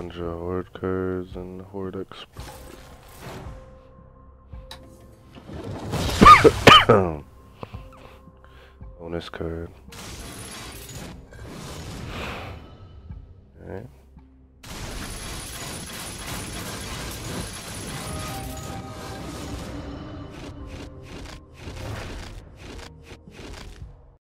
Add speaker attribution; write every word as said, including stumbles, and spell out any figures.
Speaker 1: bunch of Horde cards and Horde Exp. Bonus card. Alright.